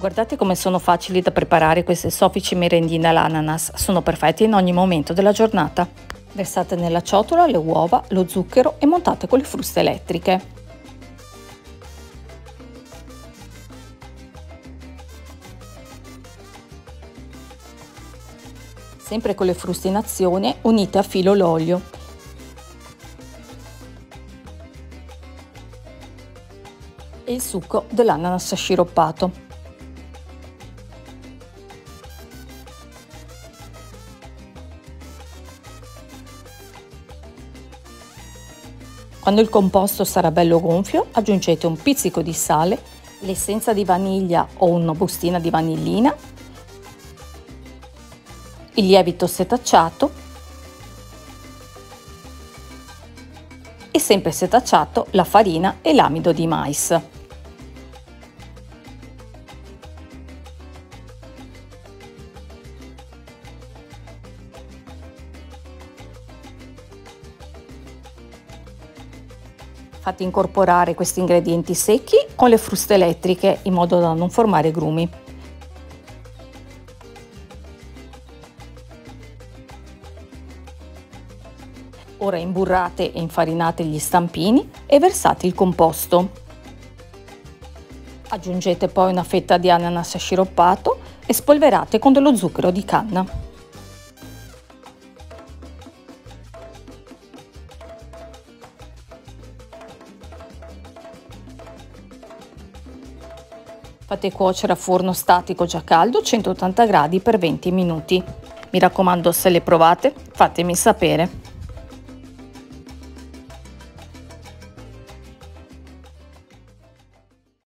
Guardate come sono facili da preparare queste soffici merendine all'ananas, sono perfette in ogni momento della giornata. Versate nella ciotola le uova, lo zucchero e montate con le fruste elettriche. Sempre con le fruste in azione, unite a filo l'olio. E il succo dell'ananas sciroppato. Quando il composto sarà bello gonfio, aggiungete un pizzico di sale, l'essenza di vaniglia o una bustina di vanillina, il lievito setacciato e sempre setacciato la farina e l'amido di mais. Fate incorporare questi ingredienti secchi con le fruste elettriche in modo da non formare grumi. Ora imburrate e infarinate gli stampini e versate il composto. Aggiungete poi una fetta di ananas sciroppato e spolverate con dello zucchero di canna. Fate cuocere a forno statico già caldo 180 gradi per 20 minuti. Mi raccomando, se le provate, fatemi sapere.